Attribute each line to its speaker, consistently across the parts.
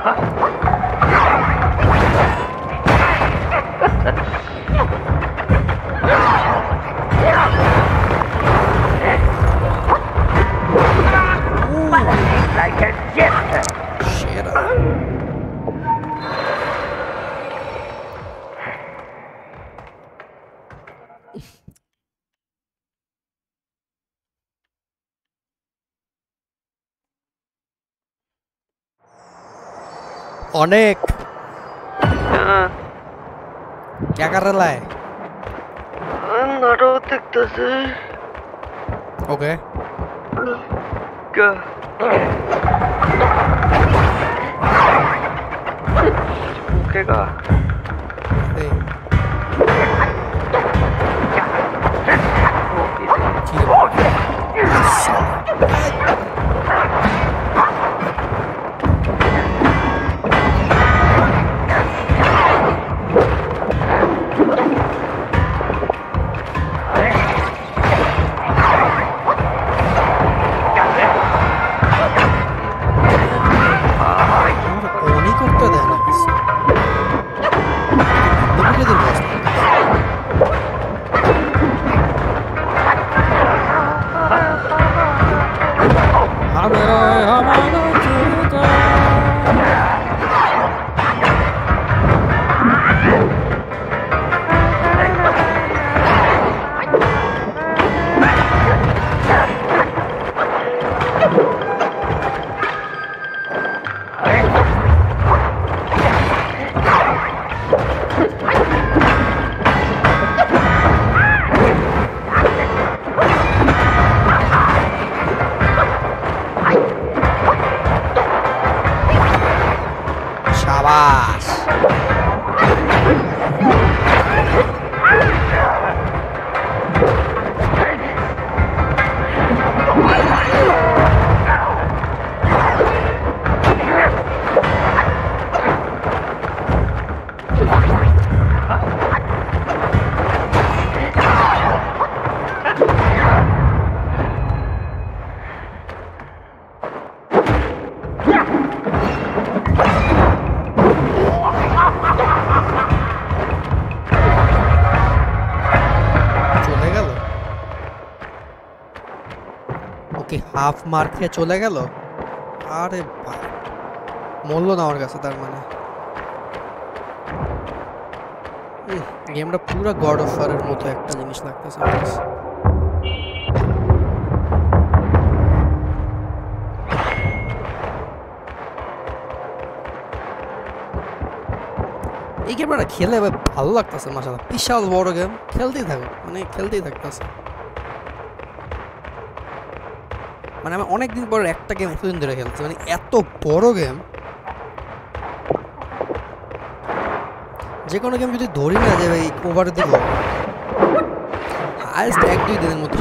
Speaker 1: अनेक क्या कर रहा है?
Speaker 2: नाटक देखते
Speaker 1: ओके
Speaker 2: क्या भूखेगा
Speaker 1: হাফ মার খেয়ে চলে গেল। আরে ভাই মরল না আমার কাছে, তার মানে গেমটা পুরো গড অফ ওয়ারের মতো একটা জিনিস লাগতেছে আমার কাছে। এই গেমটা খেলে ভালো লাগতেছে মাশাআল্লাহ, বিশাল বড় গেম, খেলতেই থাকো, মানে খেলতেই থাকতেছে। মানে আমি অনেকদিন পর একটা গেম এতদিন ধরে খেলছি, মানে এত বড় গেম। যে কোনো গেম যদি ধরি না যে ভাই ওভার দিব, হাইস্ট 1-2 দিনের মধ্যে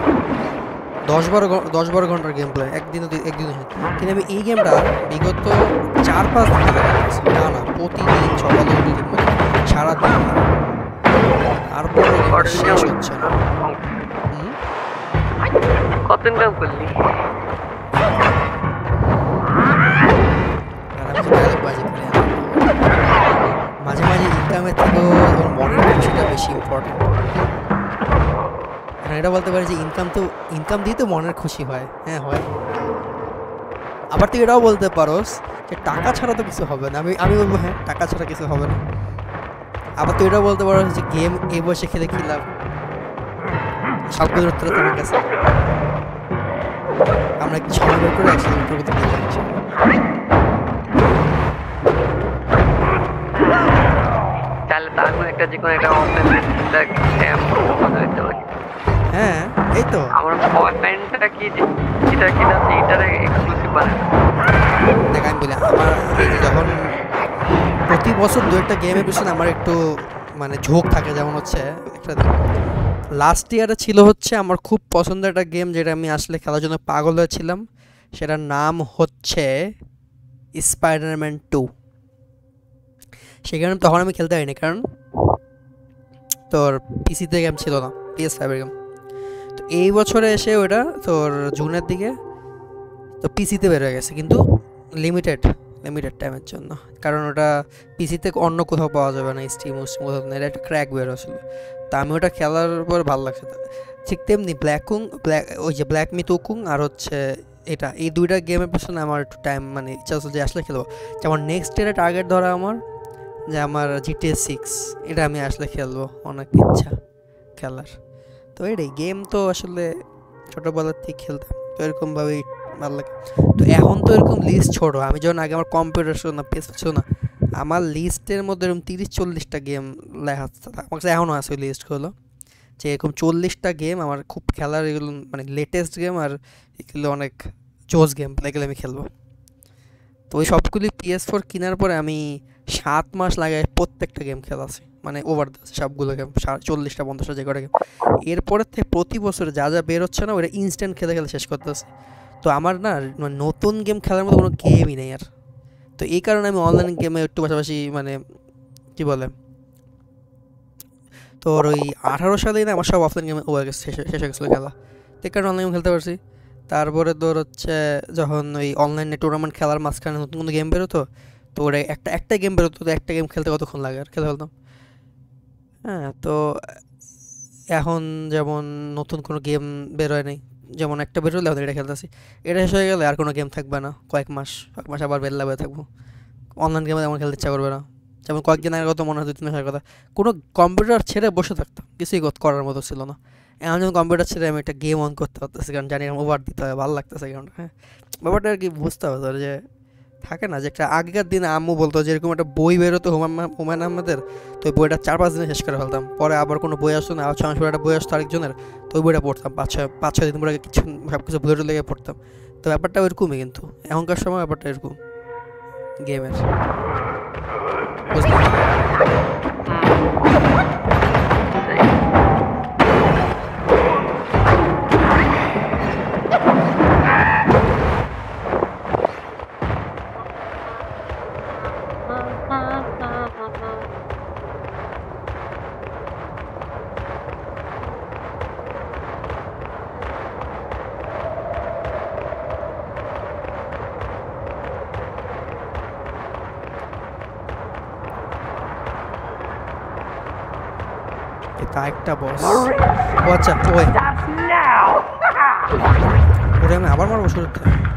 Speaker 1: 10-12 ঘন্টার গেম প্লে একদিনে। কিন্তু আমি এই গেমটা বিগত 4-5 দিন ধরে খেলছি, না প্রতিদিন সকালে সারাদিন, তারপর শেষ হচ্ছে না।
Speaker 2: কত ইনকাম করলি?
Speaker 1: মাঝে মাঝে ইনকামের থেকেও মনের খুশিটা বেশি ইম্পর্টেন্ট। এটা বলতে পারি যে ইনকাম দিয়ে তো মনের খুশি হয়, হ্যাঁ হয়। আবার তুই এটাও বলতে পারোস যে টাকা ছাড়া তো কিছু হবে না। আমি বলবো হ্যাঁ, টাকা ছাড়া কিছু হবে না। আবার তুই এটাও বলতে পারোস যে গেম এই বয়সে খেলে কি লাভ, সব কিছু উত্তর তোমার কাছে। আমরা একটু সময় বের করে একসাথে করতে পারি।
Speaker 2: তাহলে তারপর একটা যে কোনো একটা অনলাইন গেম করতে পারি।
Speaker 1: হ্যাঁ এই তো
Speaker 2: আমার অনলাইনটা কি এটা কিনা এইটারে এক্সক্লুসিভ বানায়।
Speaker 1: দেখ আমি বলি, আমার যখন প্রতি বছর 2-1টা গেমের পিছনে আমার একটু মানে ঝোঁক থাকে। যেমন হচ্ছে একটা লাস্ট ইয়ারে ছিল হচ্ছে আমার খুব পছন্দের একটা গেম, যেটা আমি আসলে খেলার জন্য পাগল হয়েছিলাম। সেটার নাম হচ্ছে স্পাইডারম্যান 2। সেখানে তখন আমি খেলতে পারিনি, কারণ তোর পিসিতে গেম ছিল না, PS5 গেম। তো এই বছরে এসে ওটা তোর জুনের দিকে তো পিসিতে বের হয়ে গেছে, কিন্তু লিমিটেড লিমিটেড টাইমের জন্য, কারণ ওটা পিসিতে অন্য কোথাও পাওয়া যাবে না, স্টিম কোথাও না, এটা একটা ক্র্যাক বের হয়েছিল। তা আমি ওটা খেলার পর ভালো লাগছে। ঠিক তেমনি ওই যে ব্ল্যাক মিথ ওকুং আর হচ্ছে এটা, এই দুইটা গেমের পেছনে আমার একটু টাইম মানে ইচ্ছা হচ্ছে যে আসলে খেলবো। যেমন নেক্সট ইয়ারে টার্গেট ধরা আমার যে আমার GTA 6, এটা আমি আসলে খেলবো, অনেক ইচ্ছা খেলার। তো এটাই গেম তো আসলে ছোটোবেলার থেকে খেলতাম, তো এরকমভাবেই ভালো লাগে। তো এখন তো এরকম লিস্ট ছোটো, আমি যখন আগে আমার কম্পিউটার ছিল না, পেস ছিল না, আমার লিস্টের মধ্যে এরকম 30-40টা গেম লেখা আছে। আমার কাছে এখনও আছে ওই লিস্টগুলো, যে এরকম 40টা গেম আমার খুব খেলার, এগুলো মানে লেটেস্ট গেম, আর এগুলো অনেক জোস গেম, এগুলো আমি খেলবো। তো ওই সবগুলি PS4 কেনার পরে আমি 7 মাস লাগাই প্রত্যেকটা গেম খেলাছি, মানে ওভার সবগুলো গেম 40টা 50টা যে কটা গেম। এরপরের থেকে প্রতি বছর যা যা বের হচ্ছে না ওটা ইনস্ট্যান্ট খেলে খেলে শেষ করতেছে। তো আমার না মানে নতুন গেম খেলার মতো কোনো গেমই নেই আর। তো এই কারণে আমি অনলাইন গেমে একটু পাশাপাশি মানে কী বলে তোর ওই 18 সালেই না আমার সব অফলাইন গেমে শেষ হয়ে গেছিলো খেলা, তো এই কারণে অনলাইন গেম খেলতে পারছি। তারপরে তোর হচ্ছে যখন ওই অনলাইনে টুর্নামেন্ট খেলার মাঝখানে নতুন কোনো গেম বেরোতো, তো ওরা একটা গেম বেরোতো, তো একটা গেম খেলতে কতক্ষণ লাগে আর খেলে ফেলতাম। হ্যাঁ, তো এখন যেমন নতুন কোনো গেম বেরোয় নাই, যেমন একটা বেরোলে এখন এটা খেলতেছি, এটা শেষ হয়ে গেলে আর কোনো গেম থাকবে না কয়েক মাস আবার বেল্লা হয়ে থাকবো, অনলাইন গেমে তেমন খেলতে ইচ্ছা করবে না। যেমন কয়েকদিন আগের কথা মনে হয়, 2-3 মাসের কথা, কোনো কম্পিউটার ছেড়ে বসে থাকতাম, কিছুই করার মতো ছিল না। এখন যখন কম্পিউটার ছেড়ে আমি একটা গেম অন করতে পারতেছি, কারণ জানি আমি ওভার দিতে হবে, ভালো লাগতেছে গেমটা। হ্যাঁ, ব্যাপারটা আর কি বুঝতে হবে তোর, যে থাকে না যে একটা আগেকার দিনে আম্মু বলতো যে এরকম একটা বই বেরোতো হুমায়ুন আহমেদের, তো ওই বইটা 4-5 দিনে শেষ করে ফেলতাম। পরে আবার কোনো বই আসতো না, আবার 6 মাস পরে একটা বই আসতো আরেকজনের, তো ওই বইটা পড়তাম 5-6 দিন পরে কিছু সব কিছু ভুলে লেগে পড়তাম। তো ব্যাপারটা ওইরকমই, কিন্তু এখনকার সময় ব্যাপারটা এরকম গেমের, বুঝলি? এটা একটা বস, ও আচ্ছা ওই ওরে আমি আবার মারবো শুরুতে।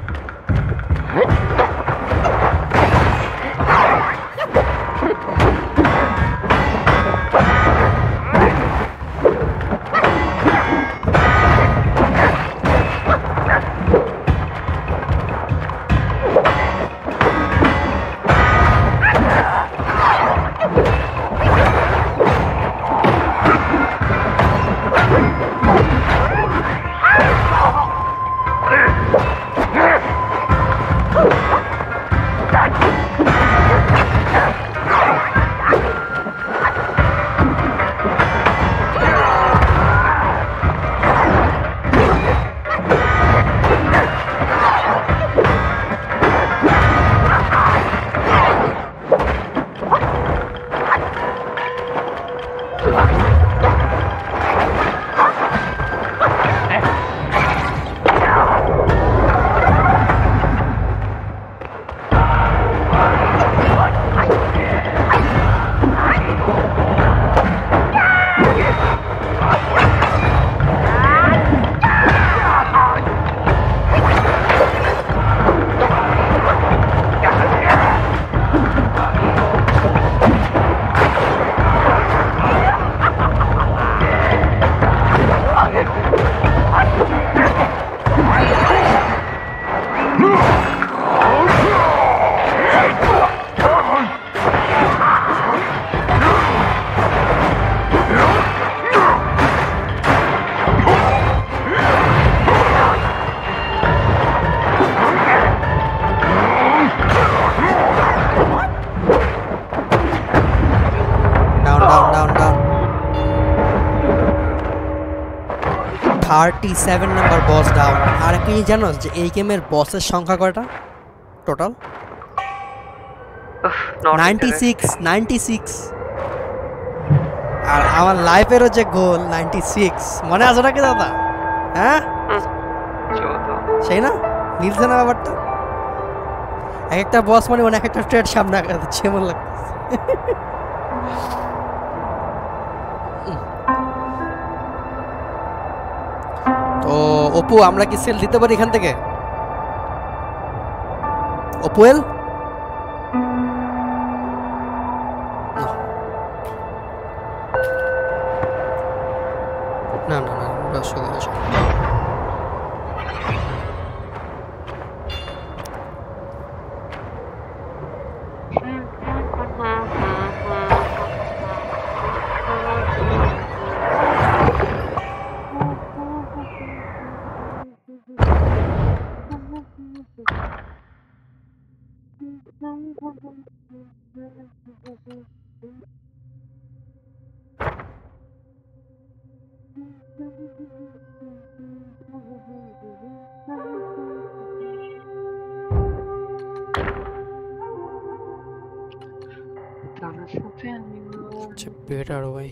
Speaker 1: Down down down 37 number boss down. আর কি জানো যে এই গেমের বসের সংখ্যা কয়টা টোটাল? 96। আর আমার লাইফেরও যে গোল 96, মনে আছে নাকি দাদা? হ্যাঁ সেই না, মিলছে না ব্যাপারটা? এক একটা বস মানে এক একটা ট্রেড সামনে আগে দিচ্ছে এমন লাগতেছে। তো অপু আমরা কি সেল দিতে পারি এখান থেকে? অপুয়েল না না না ওটা শুধু আছে। আচ্ছা বেটার ভাই।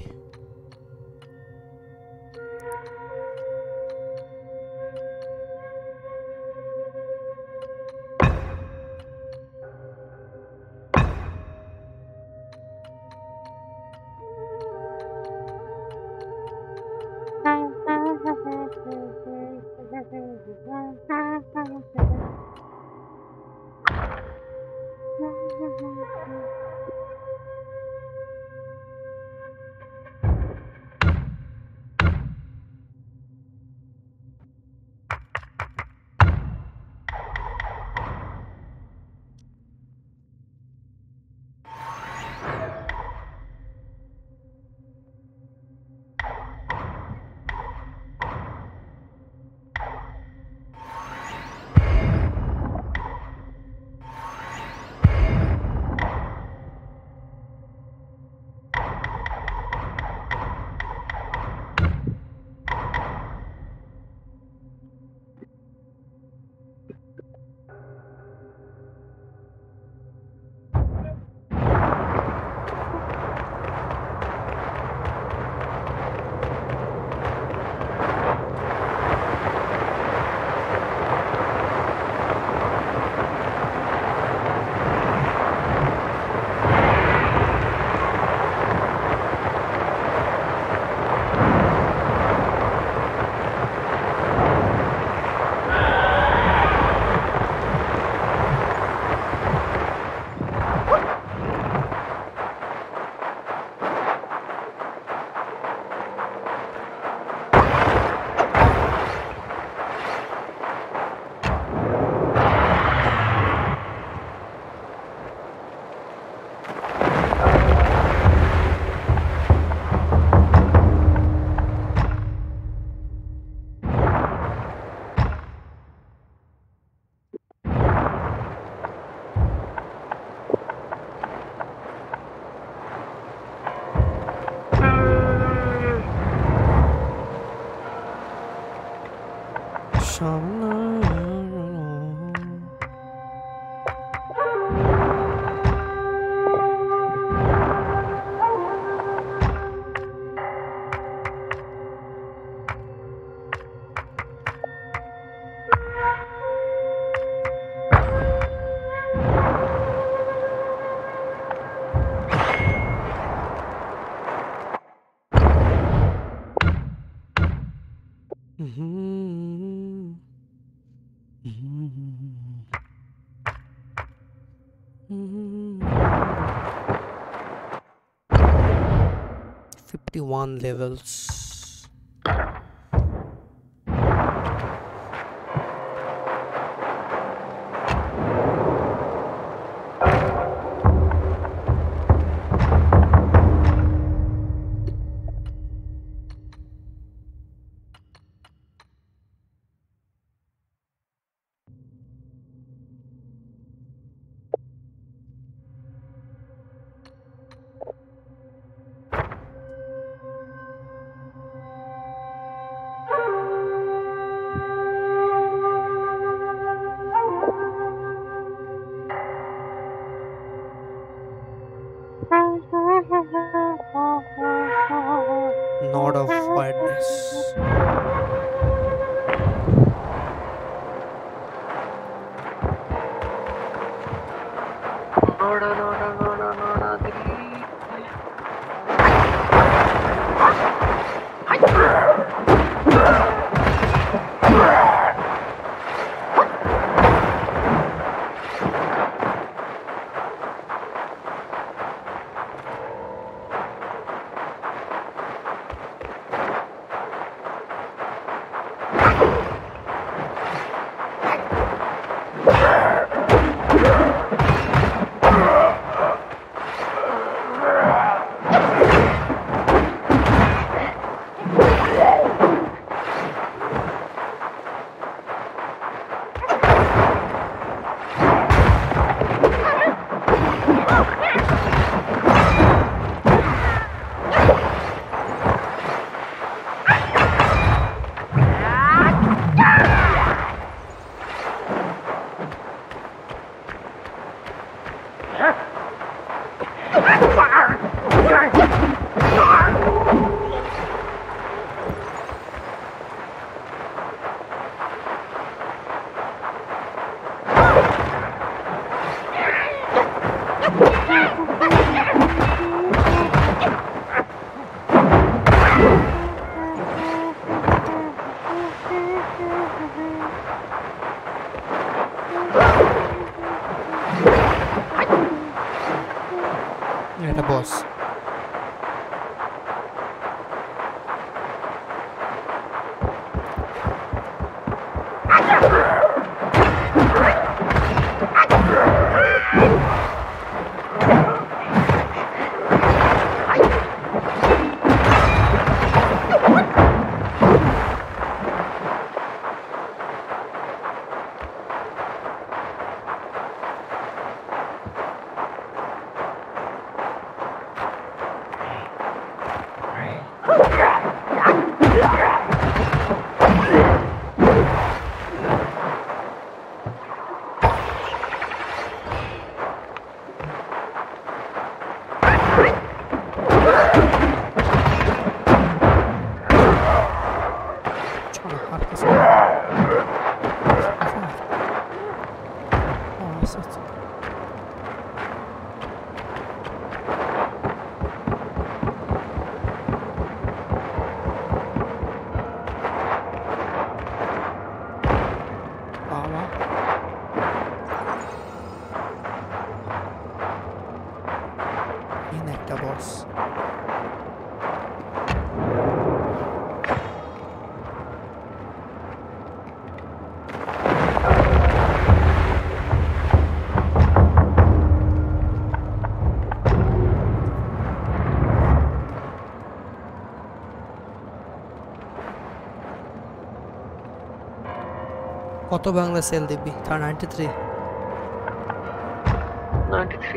Speaker 1: One levels. Node of wideness. কত বাংলা সেল দিবি? 93।
Speaker 2: 93।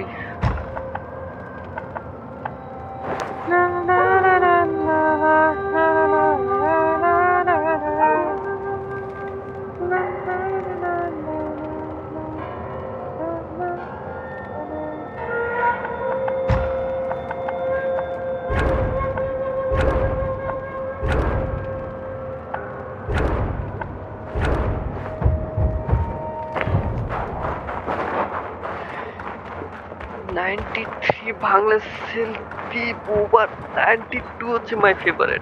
Speaker 2: বাংলা সেল দিব, বাট 92 হচ্ছে মাই ফেভারিট।